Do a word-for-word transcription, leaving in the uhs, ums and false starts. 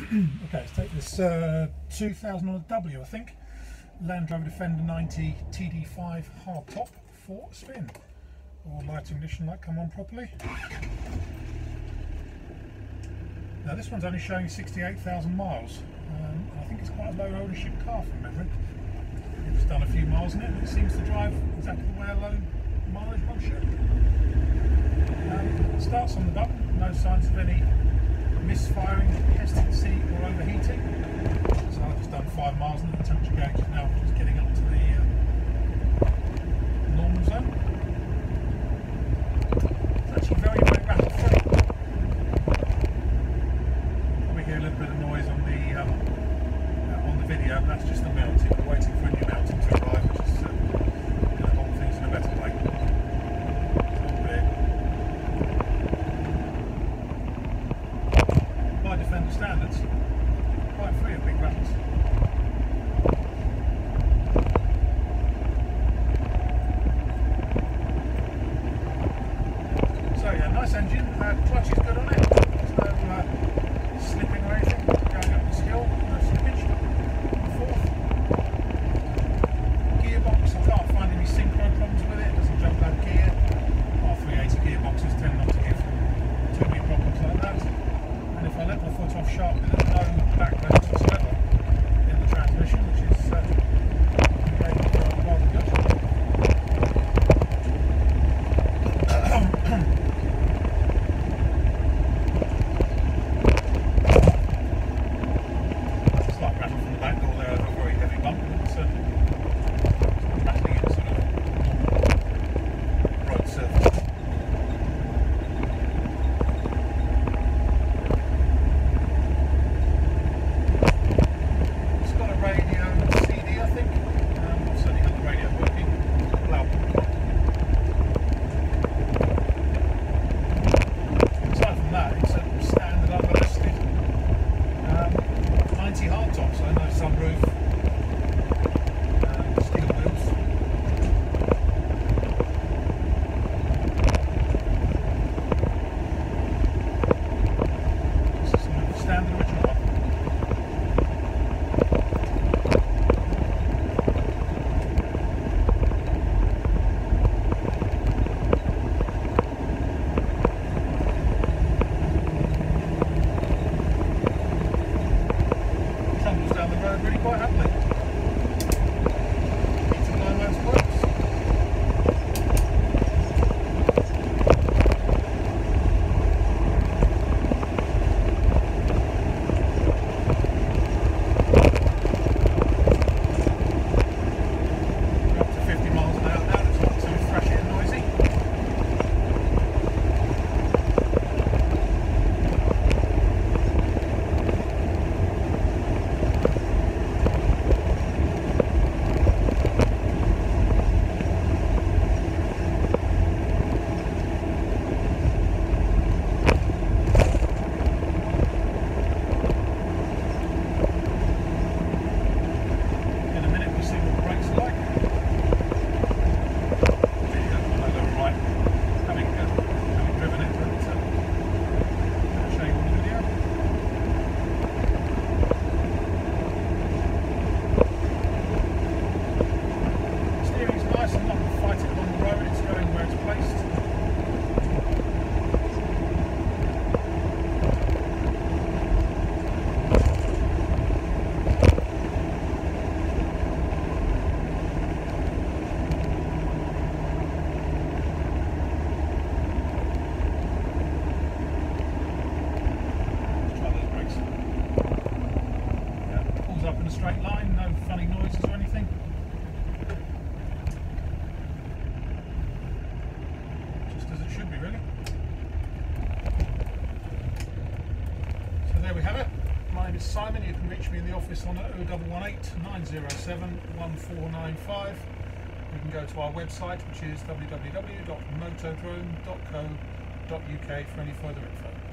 Okay, let's take this uh, two thousand on a W, I think. Land Rover Defender ninety T D five hardtop for a spin. Or light ignition light come on properly. Now this one's only showing sixty-eight thousand miles. Um, I think it's quite a low ownership car from memory. I've just done a few miles in it and it seems to drive exactly the way a low mileage one should. Um, it starts on the button, no signs of any misfiring, hesitancy or overheating. So I've just done five miles and the temperature gauge is now just getting up to the uh, normal zone. It's actually very, very rapid free. Probably hear a little bit of noise on the um, uh, on the video, but that's just the mounting. We're waiting for a new mounting to arrive, which is uh, going to hold things in a better way. By Defender standards, quite free of big rattles. So yeah, nice engine, uh, clutch is good on it, there's no uh, slipping or anything, going up this hill, no slippage. Fourth. Gearbox, I can't find any synchro problems with it, it doesn't jump out gear. R three eighty gearboxes tend not to give too many problems like that. And if I let my foot off sharply, there's no backbone whatsoever in the transmission, which is uh, rather good. Slight rattle from the back door there over a very heavy bump, but uh, rattling in sort of road surface. Hardtop, so no sunroof, um, steel wheels. This is a standard original one. Down the road really quite happily. Need to blow those pipes. We're up to fifty miles an hour now, it's not too thrashy and noisy. Up in a straight line, no funny noises or anything. Just as it should be, really. So there we have it. My name is Simon. You can reach me in the office on oh one one eight, nine oh seven, one four nine five. You can go to our website, which is w w w dot motodrone dot co dot u k for any further info.